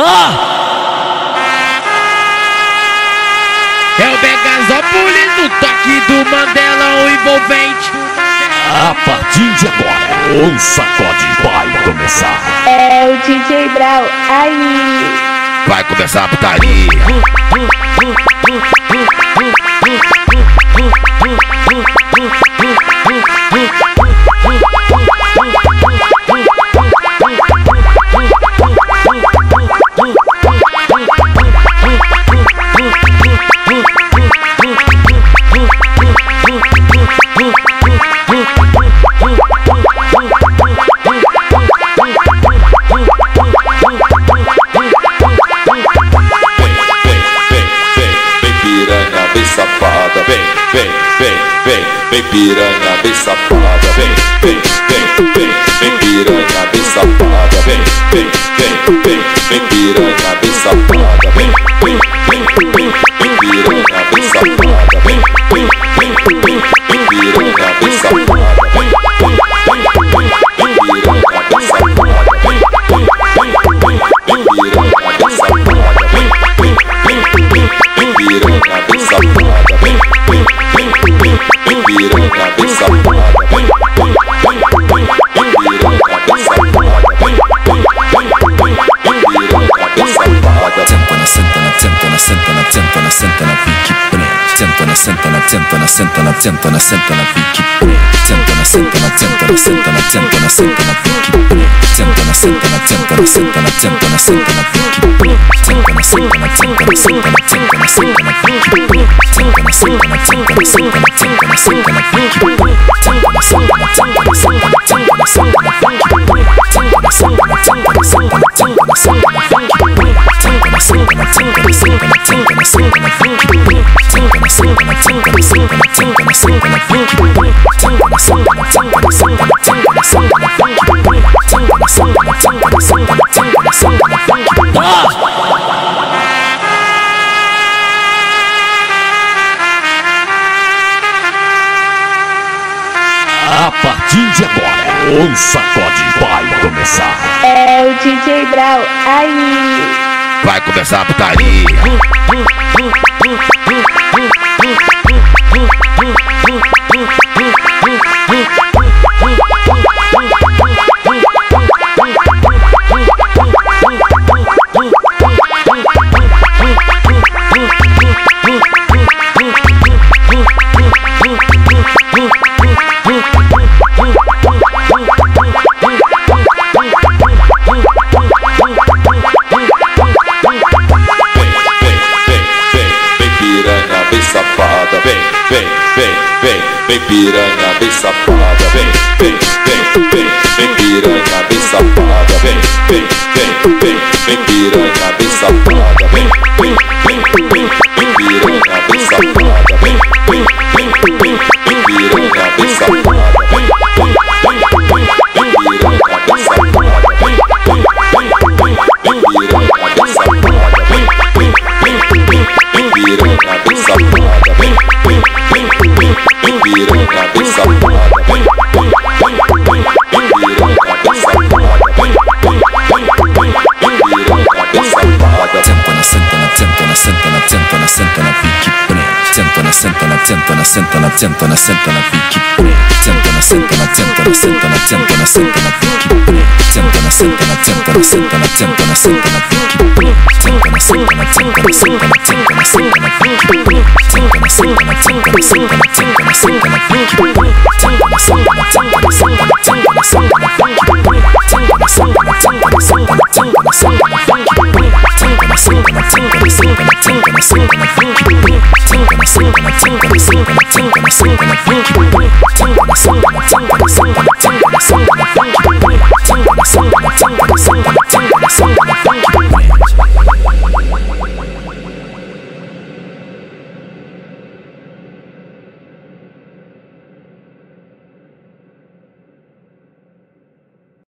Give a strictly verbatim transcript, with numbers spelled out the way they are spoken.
Ah! É o Megazópolis, o toque do Mandela, o envolvente. A partir de agora, o sacode vai começar. É o D J Brau, aí vai começar a putaria. Safada, vem, vem, vem, vem, vem piranha, bem safada, vem, vem, vem, vem, vem piranha, bem safada, vem, vem, vem, vem, vem piranha, bem safada, vem, vem, vem, vem, vem piranha, bem safada, vem, vem, vem, vem, vem piranha, bem safada, vem, vem, vem, vem, vem piranha, bem safada, vem, vem, vem, vem, vem piranha, bem safada, vem, vem, vem, vem, vem piranha, bem safada. Senta na, senta na, senta na, senta na, senta na, pique preto. Senta na, senta na, senta na, senta na, senta na, senta na, pique preto. Senta na, senta na, senta na, senta na, senta na, senta na, pique preto. Senta na, senta na, senta na, senta na, senta na, senta na, pique preto. Senta na, senta na, senta na, senta na, senta na, senta na, pique preto. Senta na, senta na, senta na, senta na, senta na, senta na, pique preto. Senta na, senta na, senta na, senta na, senta na, senta na, pique preto. Senta na, senta na, senta na, senta na, senta na, senta na, pique preto. Senta na, senta na, senta na, senta na, senta na, senta na, pique preto. Senta na, senta na, senta na, senta na, senta na, senta na, pique preto. Senta na, senta na, senta na, senta na, senta na, senta na, pique preto. A partir de agora, o sacode vai começar. é o D J Brau, aí vai começar a putaria. Safada, vem, vem, vem, vem, vem piranha, bem safada, vem, vem, vem, vem, vem piranha, bem safada, vem, vem, vem, vem, vem piranha, bem safada, vem, vem, vem, vem, vem piranha, bem safada, vem, vem, vem, vem, vem piranha, bem safada, vem, vem, vem, vem, vem piranha, bem safada, vem, vem, vem, vem, vem piranha, bem safada, vem, vem, vem, vem, vem piranha, bem safada. Vem, vem, vem, vem, vem piranha, bem safada. Vem, vem, vem, vem, vem piranha, bem safada. Vem, vem, vem, vem, vem piranha, bem safada. Senta na, senta na, senta na, senta na, senta na, senta na, pique preto. Senta na, senta na, senta na, senta na, senta na, senta na, pique preto. Senta na, senta na, senta na, senta na, senta na, senta na, pique preto. Senta na, senta na, senta na, senta na, senta na, senta na, pique preto. Senta na, senta na, senta na, senta na, senta na, senta na, pique preto. Senta na, senta na, senta na, senta na, senta na, senta na, pique preto. Senta na, senta na, senta na, senta na,